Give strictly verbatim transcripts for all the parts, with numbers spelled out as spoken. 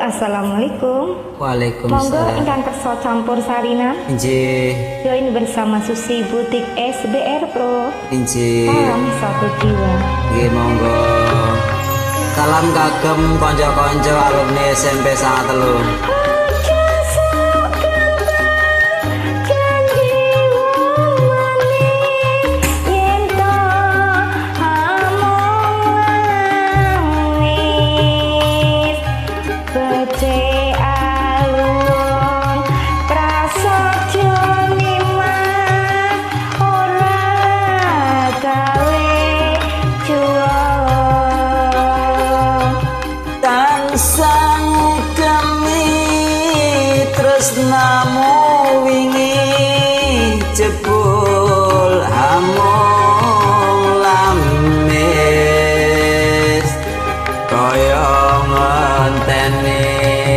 assalamualaikum. Waalaikumsalam. Monggo ingkang kersa campur sarina. Injih. Join bersama Susi Butik S B R Pro. Injih. Salam satu jiwa. Nggih monggo. Salam kagem kanca-kanca alumni S M P sangat telu. Namu wingi jebul hamung lamis kaya ngenteni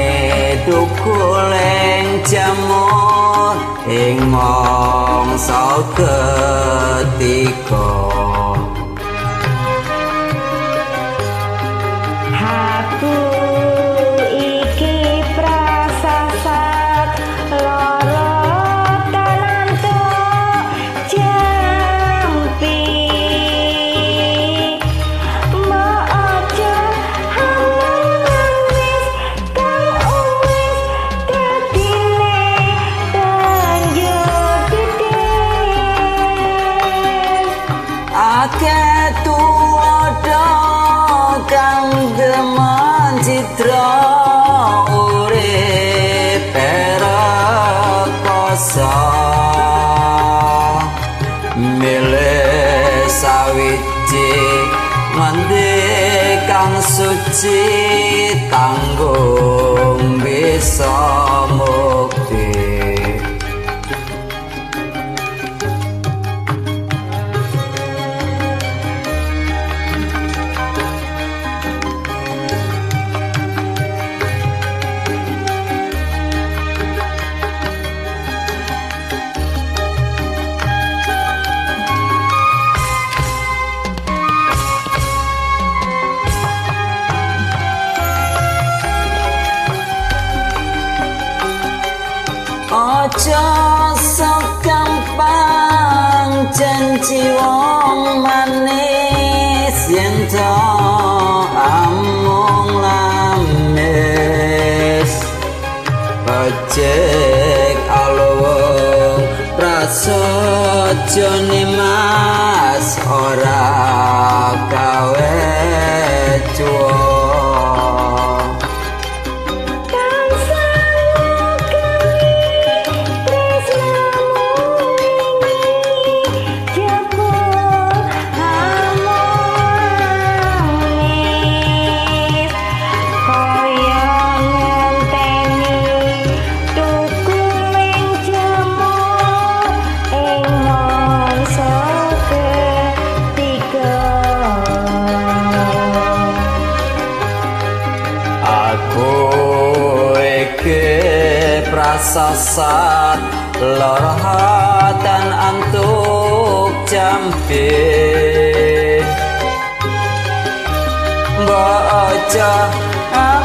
tukuleng jamur ing mangsa ketika akeh tuwa kang demen citra urip rekoso milih sawiji ngendi kang suci tanggung bisa mukti. Ojo sok gampang janji wong manis yen to amung lamis becik alung prasaja mas ora gawe cuwok. Prasasat lara hatan antuk jampi mbok aja